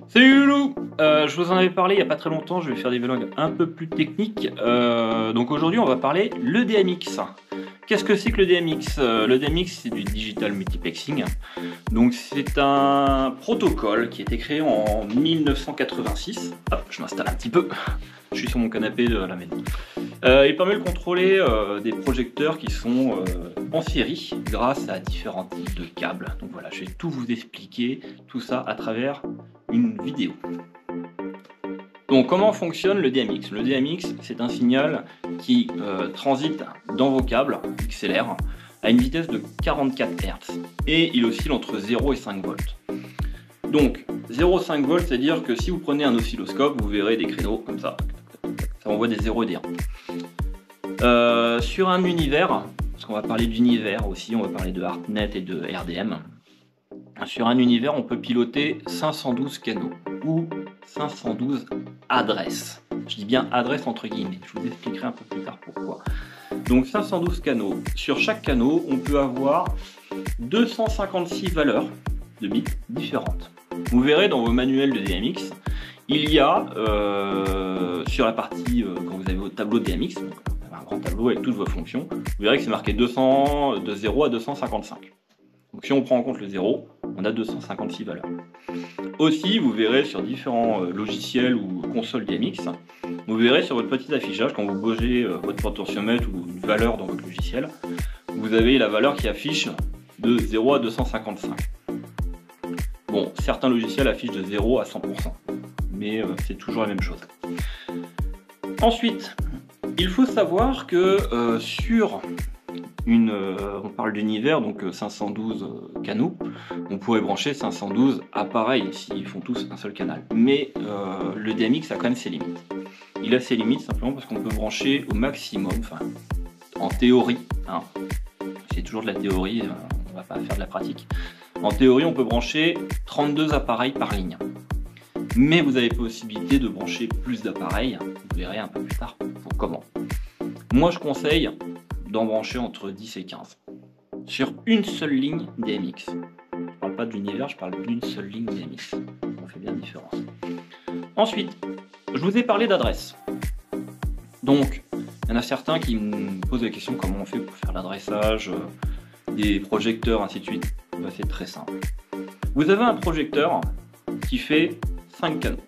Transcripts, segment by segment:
Salut Loulou. Je vous en avais parlé il n'y a pas très longtemps, je vais faire des vlogs un peu plus techniques. Donc aujourd'hui on va parler le DMX. Qu'est-ce que c'est que le DMX? Le DMX c'est du Digital Multiplexing. Donc c'est un protocole qui a été créé en 1986. Hop, je m'installe un petit peu. Je suis sur mon canapé de la maison. Il permet de contrôler des projecteurs qui sont en série grâce à différents types de câbles. Donc voilà, je vais tout vous expliquer, tout ça à travers une vidéo. Donc comment fonctionne le DMX? Le DMX c'est un signal qui transite dans vos câbles XLR à une vitesse de 44 Hz et il oscille entre 0 et 5 volts. Donc 0,5 volts, c'est à dire que si vous prenez un oscilloscope, vous verrez des créneaux comme ça. Ça envoie des 0 et des 1. Sur un univers, parce qu'on va parler d'univers aussi, on va parler de ArtNet et de RDM. Sur un univers, on peut piloter 512 canaux ou 512 adresses. Je dis bien adresse entre guillemets, je vous expliquerai un peu plus tard pourquoi. Donc 512 canaux. Sur chaque canal, on peut avoir 256 valeurs de bits différentes. Vous verrez dans vos manuels de DMX, il y a sur la partie, quand vous avez votre tableau de DMX, donc un grand tableau avec toutes vos fonctions, vous verrez que c'est marqué 200, de 0 à 255. Donc si on prend en compte le 0, on a 256 valeurs. Aussi, vous verrez sur différents logiciels ou consoles DMX, vous verrez sur votre petit affichage, quand vous bougez votre potentiomètre ou une valeur dans votre logiciel, vous avez la valeur qui affiche de 0 à 255. Bon, certains logiciels affichent de 0 à 100%, mais c'est toujours la même chose. Ensuite, il faut savoir que sur on parle d'univers, donc 512 canaux, on pourrait brancher 512 appareils s'ils font tous un seul canal. Mais le DMX a quand même ses limites. Il a ses limites simplement parce qu'on peut brancher au maximum, enfin en théorie, hein, c'est toujours de la théorie, on va pas faire de la pratique. En théorie, on peut brancher 32 appareils par ligne. Mais vous avez possibilité de brancher plus d'appareils, vous verrez un peu plus tard pour comment. Moi je conseille d'en brancher entre 10 et 15 sur une seule ligne DMX. Je parle pas de l'univers, je parle d'une seule ligne DMX. On fait bien la différence. Ensuite, je vous ai parlé d'adresse. Donc, il y en a certains qui me posent la question comment on fait pour faire l'adressage, des projecteurs, ainsi de suite. Ben, c'est très simple. Vous avez un projecteur qui fait 5 canaux.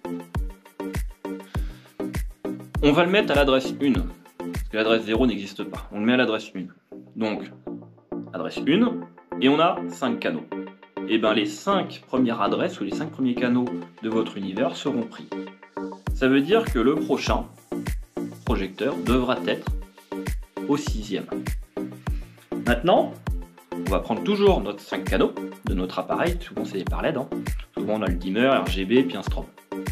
On va le mettre à l'adresse 1. Parce que l'adresse 0 n'existe pas. On le met à l'adresse 1. Donc, adresse 1, et on a 5 canaux. Et bien les 5 premières adresses ou les 5 premiers canaux de votre univers seront pris. Ça veut dire que le prochain projecteur devra être au 6e. Maintenant, on va prendre toujours notre 5 canaux de notre appareil, souvent c'est par LED, hein. Souvent on a le dimmer, RGB, puis un strobe.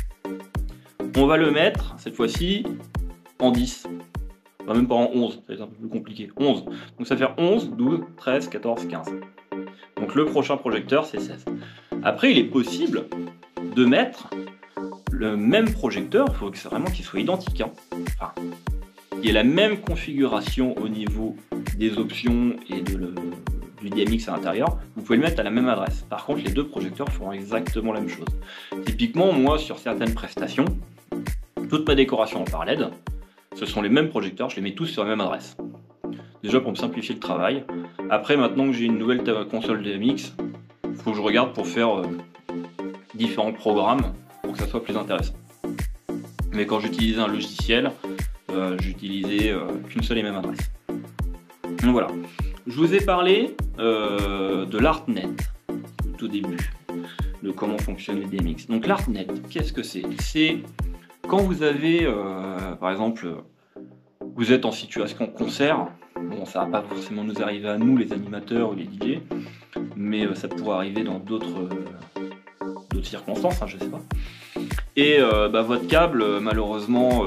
On va le mettre, cette fois-ci, en 10. Enfin, même pas en 11, ça va être un peu plus compliqué. 11. Donc ça fait 11, 12, 13, 14, 15. Donc le prochain projecteur, c'est 16. Après, il est possible de mettre le même projecteur, il faut vraiment qu'il soit identique, hein. Enfin, qu'il ait la même configuration au niveau des options et du DMX à l'intérieur. Vous pouvez le mettre à la même adresse. Par contre, les deux projecteurs feront exactement la même chose. Typiquement, moi, sur certaines prestations, toute ma décoration en par LED, ce sont les mêmes projecteurs, je les mets tous sur la même adresse. Déjà pour me simplifier le travail. Après, maintenant que j'ai une nouvelle console DMX, il faut que je regarde pour faire différents programmes pour que ça soit plus intéressant. Mais quand j'utilisais un logiciel, j'utilisais qu'une seule et même adresse. Donc voilà. Je vous ai parlé de l'ArtNet tout au début, de comment fonctionne le DMX. Donc l'ArtNet, qu'est-ce que c'est? C'est quand vous avez, par exemple, vous êtes en situation concert, bon, ça va pas forcément nous arriver à nous, les animateurs ou les DJ, mais ça pourrait arriver dans d'autres circonstances, hein, je sais pas. Et votre câble, malheureusement,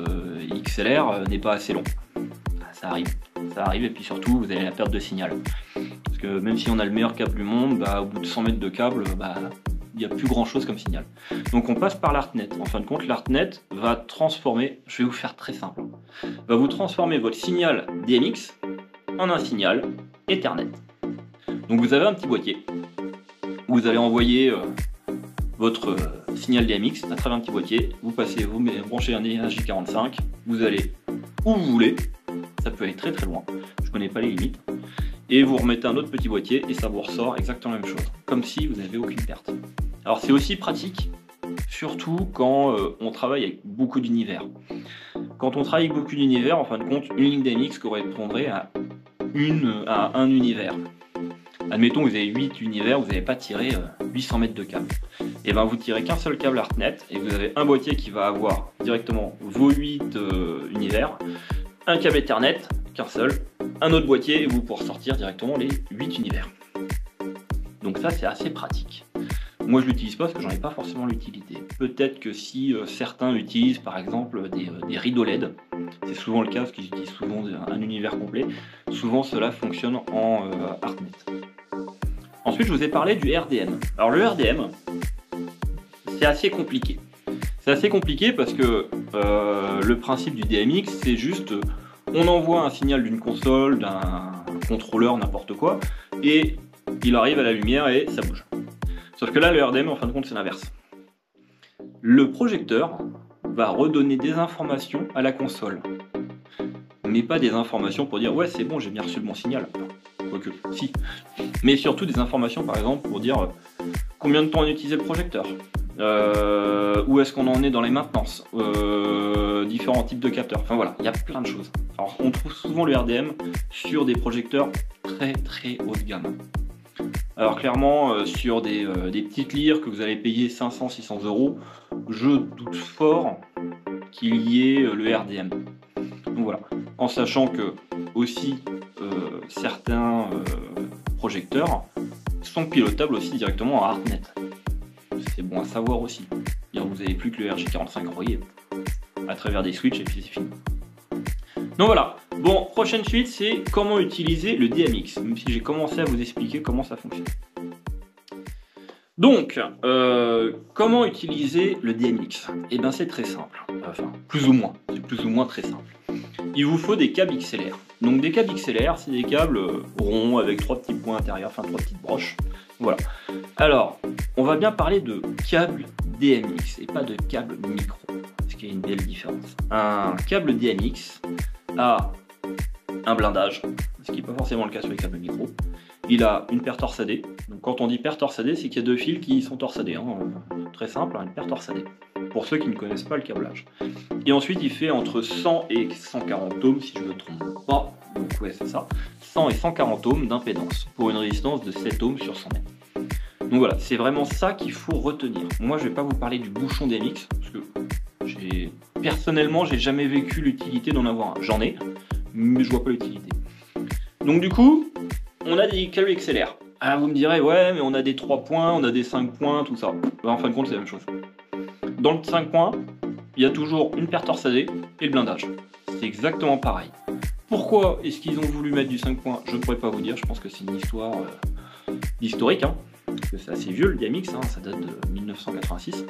XLR, n'est pas assez long. Ça arrive, et puis surtout, vous avez la perte de signal. Parce que même si on a le meilleur câble du monde, au bout de 100 mètres de câble, il n'y a plus grand chose comme signal. Donc on passe par l'ArtNet. En fin de compte, l'ArtNet va transformer, je vais vous faire très simple, va vous transformer votre signal DMX en un signal Ethernet. Donc vous avez un petit boîtier où vous allez envoyer votre signal DMX, c'est un très bien petit boîtier, vous branchez un J45, vous allez où vous voulez, ça peut aller très très loin, je connais pas les limites, et vous remettez un autre petit boîtier et ça vous ressort exactement la même chose, comme si vous n'avez aucune perte. Alors c'est aussi pratique, surtout quand on travaille avec beaucoup d'univers. Quand on travaille avec beaucoup d'univers, en fin de compte, une ligne DMX correspondrait à un univers. Admettons que vous avez 8 univers, vous n'avez pas tiré 800 mètres de câble. Et bien vous tirez qu'un seul câble ArtNet et vous avez un boîtier qui va avoir directement vos 8 univers, un câble Ethernet, qu'un seul, un autre boîtier et vous pourrez sortir directement les 8 univers. Donc ça c'est assez pratique. Moi je l'utilise pas parce que j'en ai pas forcément l'utilité. Peut-être que si certains utilisent par exemple des rideaux LED, c'est souvent le cas parce qu'ils utilisent souvent un univers complet, souvent cela fonctionne en ArtNet. Ensuite je vous ai parlé du RDM. Alors le RDM, c'est assez compliqué. C'est assez compliqué parce que le principe du DMX c'est juste on envoie un signal d'une console, d'un contrôleur, n'importe quoi, et il arrive à la lumière et ça bouge. Sauf que là, le RDM, en fin de compte, c'est l'inverse. Le projecteur va redonner des informations à la console. Mais pas des informations pour dire « Ouais, c'est bon, j'ai bien reçu mon signal. » Quoique, si. Mais surtout des informations, par exemple, pour dire combien de temps on a utilisé le projecteur, où est-ce qu'on en est dans les maintenances, différents types de capteurs. Enfin voilà, il y a plein de choses. Alors, on trouve souvent le RDM sur des projecteurs très très haut de gamme. Alors clairement, sur des petites lyres que vous allez payer 500-600 €, je doute fort qu'il y ait le RDM. Donc voilà, en sachant que aussi certains projecteurs sont pilotables aussi directement en ArtNet. C'est bon à savoir aussi. Vous n'avez plus que le RJ45 relié à travers des switches et puis c'est fini. Donc voilà, bon, prochaine suite, c'est comment utiliser le DMX, même si j'ai commencé à vous expliquer comment ça fonctionne. Donc, comment utiliser le DMX? Eh bien, c'est très simple, enfin, plus ou moins très simple. Il vous faut des câbles XLR. Donc, des câbles XLR, c'est des câbles ronds avec 3 petits points intérieurs, enfin 3 petites broches. Voilà. Alors, on va bien parler de câble DMX et pas de câble micro, parce qu'il y a une belle différence. Un câble DMX a un blindage, ce qui n'est pas forcément le cas sur les câbles micro. Il a une paire torsadée. Donc quand on dit paire torsadée, c'est qu'il y a 2 fils qui sont torsadés. Très simple, une paire torsadée. Pour ceux qui ne connaissent pas le câblage. Et ensuite, il fait entre 100 et 140 ohms, si je ne me trompe pas. Donc ouais, c'est ça. 100 et 140 ohms d'impédance pour une résistance de 7 ohms sur 100 mètres. Donc voilà, c'est vraiment ça qu'il faut retenir. Moi, je ne vais pas vous parler du bouchon DMX, parce que personnellement, j'ai jamais vécu l'utilité d'en avoir un. J'en ai, mais je vois pas l'utilité. Donc du coup, on a des câbles XLR. Alors vous me direz, ouais, mais on a des 3 points, on a des 5 points, tout ça. En fin de compte, c'est la même chose. Dans le 5 points, il y a toujours une paire torsadée et le blindage. C'est exactement pareil. Pourquoi est-ce qu'ils ont voulu mettre du 5 points? Je ne pourrais pas vous dire, je pense que c'est une histoire historique, parce que c'est assez vieux le DMX, ça date de 1986.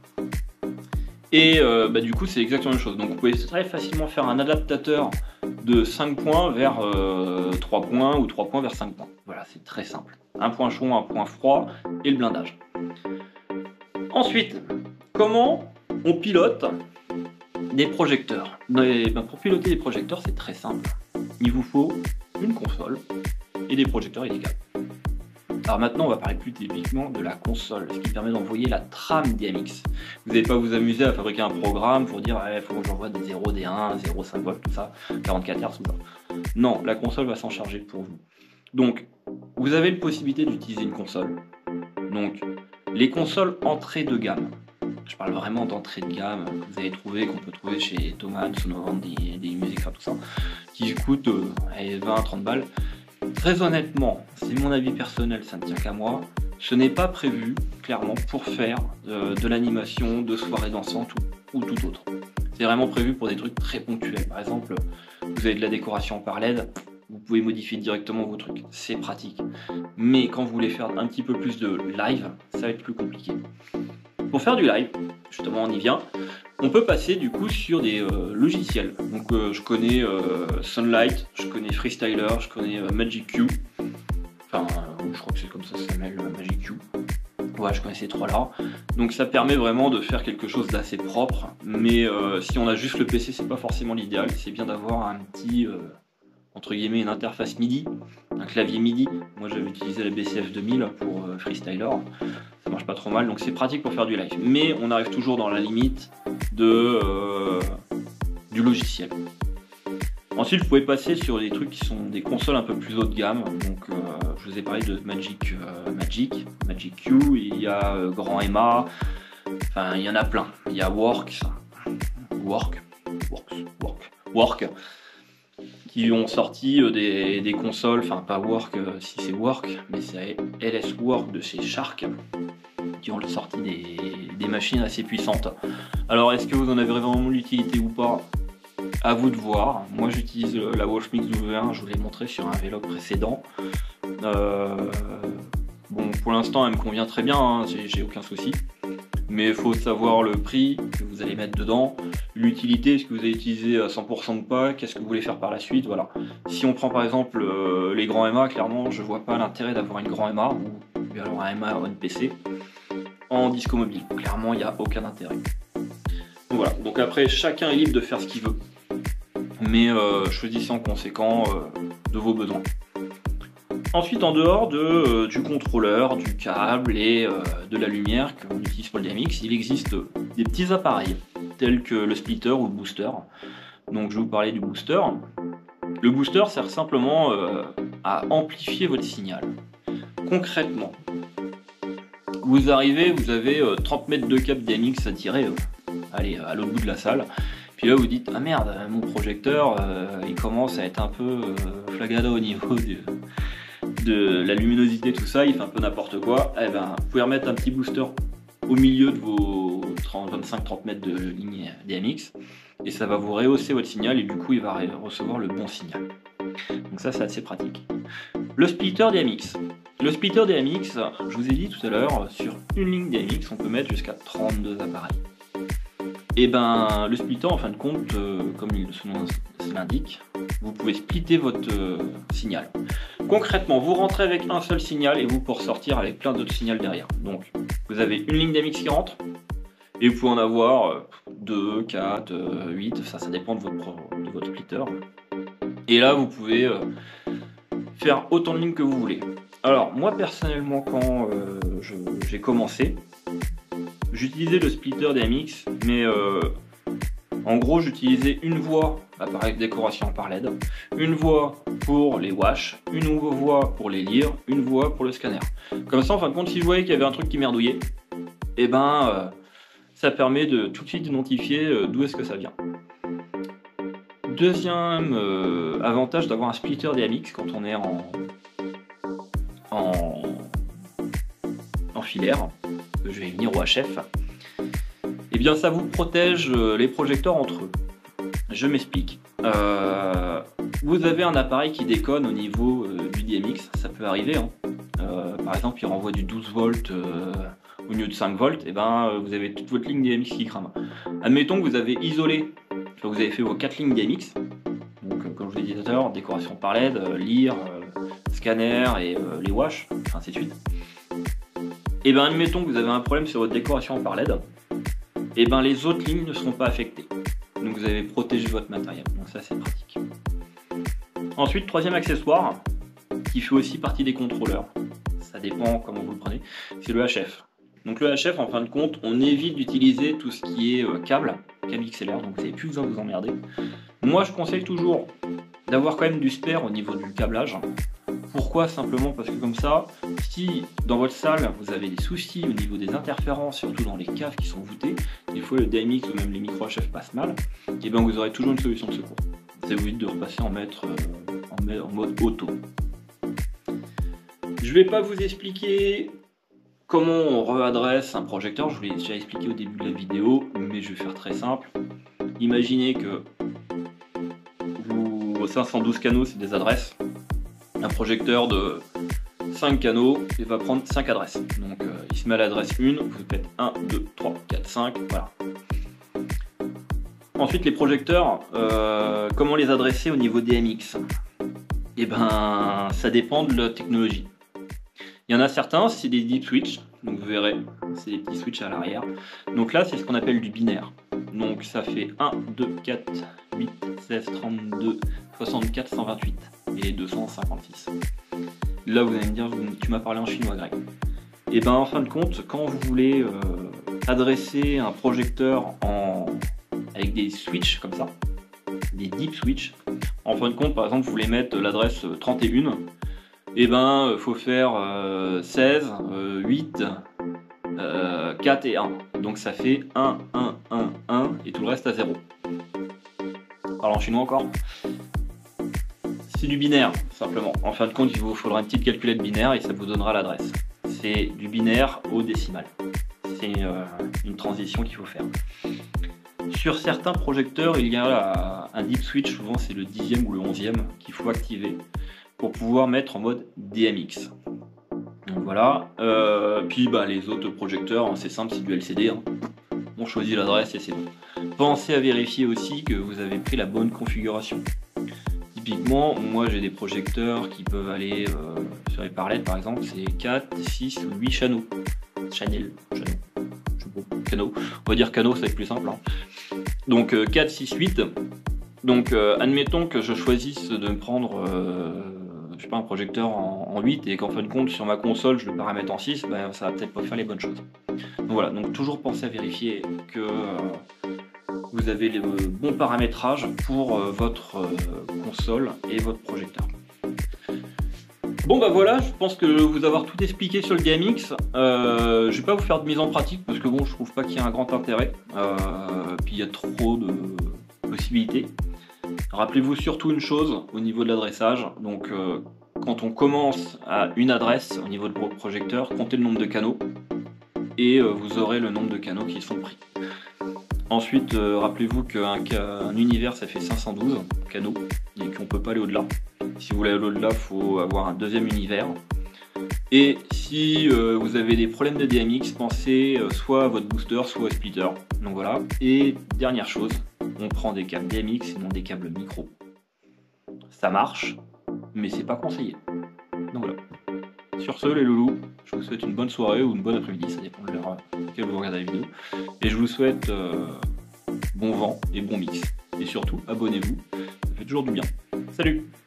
Et du coup, c'est exactement la même chose. Donc vous pouvez très facilement faire un adaptateur de 5 points vers 3 points ou 3 points vers 5 points. Voilà, c'est très simple. Un point chaud, un point froid et le blindage. Ensuite, comment on pilote des projecteurs? Pour piloter des projecteurs, c'est très simple. Il vous faut une console et des projecteurs et des câbles. Alors maintenant, on va parler plus typiquement de la console, ce qui permet d'envoyer la trame DMX. Vous n'allez pas vous amuser à fabriquer un programme pour dire il faut que j'envoie des 0, des 1, 0,5 volts, tout ça, 44 Hz, tout ça. Non, la console va s'en charger pour vous. Donc, vous avez la possibilité d'utiliser une console. Donc, les consoles entrée de gamme. Je parle vraiment d'entrée de gamme que vous allez trouver, qu'on peut trouver chez Thomann, Sonoran, des musiques, tout ça, qui coûtent 20-30 balles. Très honnêtement, c'est mon avis personnel, ça ne tient qu'à moi, ce n'est pas prévu, clairement, pour faire de l'animation, de soirée dansante ou tout autre. C'est vraiment prévu pour des trucs très ponctuels. Par exemple, vous avez de la décoration par LED, vous pouvez modifier directement vos trucs, c'est pratique. Mais quand vous voulez faire un petit peu plus de live, ça va être plus compliqué. Pour faire du live, justement on y vient, on peut passer du coup sur des logiciels. Donc je connais Sunlight, je connais Freestyler, je connais Magic Q. Enfin, je crois que c'est comme ça s'appelle, Magic Q. Ouais, je connais ces trois-là. Donc ça permet vraiment de faire quelque chose d'assez propre. Mais si on a juste le PC, c'est pas forcément l'idéal. C'est bien d'avoir un petit, entre guillemets, une interface MIDI, un clavier MIDI. Moi j'avais utilisé la BCF 2000 pour Freestyler. Ça marche pas trop mal, donc c'est pratique pour faire du live. Mais on arrive toujours dans la limite du logiciel. Ensuite, vous pouvez passer sur des trucs qui sont des consoles un peu plus haut de gamme. Donc, je vous ai parlé de Magic Q, il y a Grand Emma, enfin, il y en a plein. Il y a Work, qui ont sorti des consoles, enfin pas Work si c'est Work, mais c'est LS Work de chez Shark, qui ont sorti des machines assez puissantes. Alors, est-ce que vous en avez vraiment l'utilité ou pas? À vous de voir. Moi j'utilise la Wolfmix W1, je vous l'ai montré sur un vlog précédent. Bon, pour l'instant elle me convient très bien, hein, j'ai aucun souci. Mais il faut savoir le prix que vous allez mettre dedans, l'utilité, est-ce que vous allez utiliser à 100% ou pas, qu'est-ce que vous voulez faire par la suite, voilà. Si on prend par exemple les grands MA, clairement je vois pas l'intérêt d'avoir une grand MA ou alors un MA ou un PC en disco mobile. Clairement il n'y a aucun intérêt. Donc voilà, donc après chacun est libre de faire ce qu'il veut. Mais choisissez en conséquent de vos besoins. Ensuite, en dehors du contrôleur, du câble et de la lumière qu'on utilise pour le DMX, il existe des petits appareils tels que le splitter ou le booster. Donc je vais vous parler du booster. Le booster sert simplement à amplifier votre signal. Concrètement, vous arrivez, vous avez 30 mètres de câble DMX à tirer, allez, à l'autre bout de la salle. Puis là vous dites, ah merde, mon projecteur il commence à être un peu flagada au niveau de la luminosité, tout ça, il fait un peu n'importe quoi. Eh ben, vous pouvez remettre un petit booster au milieu de vos 25-30 mètres de ligne DMX et ça va vous rehausser votre signal et du coup il va recevoir le bon signal. Donc ça c'est assez pratique. Le splitter DMX. Le splitter DMX, je vous ai dit tout à l'heure, sur une ligne DMX on peut mettre jusqu'à 32 appareils. Et ben le splitter en fin de compte, comme son nom l'indique, vous pouvez splitter votre signal. Concrètement, vous rentrez avec un seul signal et vous pouvez ressortir avec plein d'autres signaux derrière. Donc vous avez une ligne DMX qui rentre et vous pouvez en avoir 2, 4, 8, ça dépend de votre splitter. Et là vous pouvez faire autant de lignes que vous voulez. Alors moi personnellement quand j'ai commencé, j'utilisais le splitter DMX, mais en gros j'utilisais une voix par décoration par LED, une voix pour les wash, une voix pour les lire, une voix pour le scanner. Comme ça en fin de compte si je voyais qu'il y avait un truc qui merdouillait, et ben ça permet de tout de suite identifier d'où est-ce que ça vient. Deuxième avantage d'avoir un splitter DMX quand on est en filaire, que je vais venir au HF, et bien ça vous protège les projecteurs entre eux. Je m'explique. Vous avez un appareil qui déconne au niveau du DMX, ça peut arriver. Hein. Par exemple, il renvoie du 12 volts au lieu de 5 volts, et ben vous avez toute votre ligne DMX qui crame. Admettons que vous avez isolé, vous avez fait vos 4 lignes DMX, donc comme je vous l'ai dit tout à l'heure, décoration par LED, lire, scanner et les wash, ainsi de suite. Et ben admettons que vous avez un problème sur votre décoration par LED, et ben les autres lignes ne seront pas affectées. Donc vous avez protégé votre matériel, donc ça c'est pratique. Ensuite, troisième accessoire, qui fait aussi partie des contrôleurs, ça dépend comment vous le prenez, c'est le HF. Donc le HF, en fin de compte, on évite d'utiliser tout ce qui est câble XLR, donc vous n'avez plus besoin de vous emmerder. Moi je conseille toujours d'avoir quand même du spare au niveau du câblage. Pourquoi? Simplement parce que comme ça, si dans votre salle vous avez des soucis au niveau des interférences, surtout dans les caves qui sont voûtées, des fois le DMX ou même les micro HF passent mal, et bien vous aurez toujours une solution de secours. Ça vous évite de repasser en mode auto. Je ne vais pas vous expliquer comment on réadresse un projecteur, je vous l'ai déjà expliqué au début de la vidéo, mais je vais faire très simple. Imaginez que vos 512 canaux c'est des adresses. Un projecteur de 5 canaux, il va prendre 5 adresses. Donc il se met à l'adresse 1, vous faites 1, 2, 3, 4, 5, voilà. Ensuite les projecteurs, comment les adresser au niveau DMX? Et ben ça dépend de la technologie. Il y en a certains, c'est des deep switch, Donc vous verrez, c'est des petits switches à l'arrière. Donc là, c'est ce qu'on appelle du binaire. Donc ça fait 1, 2, 4, 8, 16, 32, 64, 128 et 256. Là, vous allez me dire, tu m'as parlé en chinois, Greg. Et ben en fin de compte, quand vous voulez adresser un projecteur avec des switches comme ça, des deep switch, en fin de compte, par exemple, vous voulez mettre l'adresse 31, et ben faut faire 16, 8, 4 et 1. Donc ça fait 1, 1, 1, 1 et tout le reste à 0. Parle en chinois encore. C'est du binaire, simplement. En fin de compte, il vous faudra une petite calculette binaire et ça vous donnera l'adresse. C'est du binaire au décimal. C'est une transition qu'il faut faire. Sur certains projecteurs, il y a un deep switch, souvent c'est le 10e ou le 11e qu'il faut activer pour pouvoir mettre en mode DMX. Donc voilà. Puis les autres projecteurs, c'est simple, c'est du LCD. Hein. On choisit l'adresse et c'est bon. Pensez à vérifier aussi que vous avez pris la bonne configuration. Typiquement, moi j'ai des projecteurs qui peuvent aller sur les parlettes par exemple, c'est 4, 6 ou 8 canaux. Canaux. On va dire canaux, ça va être plus simple. Hein. Donc 4, 6, 8. Donc admettons que je choisisse de me prendre je sais pas, un projecteur en 8 et qu'en fin de compte sur ma console je le paramètre en 6, ça va peut-être pas faire les bonnes choses. Donc voilà, donc toujours pensez à vérifier que vous avez le bon paramétrage pour votre console et votre projecteur. Bon voilà, je pense que vous avoir tout expliqué sur le DMX. Je vais pas vous faire de mise en pratique parce que bon, je trouve pas qu'il y ait un grand intérêt. Puis il y a trop de possibilités. Rappelez-vous surtout une chose au niveau de l'adressage. Donc quand on commence à une adresse au niveau de votre projecteur, comptez le nombre de canaux et vous aurez le nombre de canaux qui sont pris. Ensuite, rappelez-vous qu'un univers ça fait 512 canaux et qu'on peut pas aller au-delà. Si vous voulez aller au-delà, il faut avoir un deuxième univers. Et si vous avez des problèmes de DMX, pensez soit à votre booster, soit au splitter. Donc voilà. Et dernière chose, on prend des câbles DMX et non des câbles micro. Ça marche, mais c'est pas conseillé. Donc voilà. Sur ce, les loulous, je vous souhaite une bonne soirée ou une bonne après-midi, ça dépend de l'heure à laquelle vous regardez la vidéo. Et je vous souhaite bon vent et bon mix. Et surtout, abonnez-vous, ça fait toujours du bien. Salut!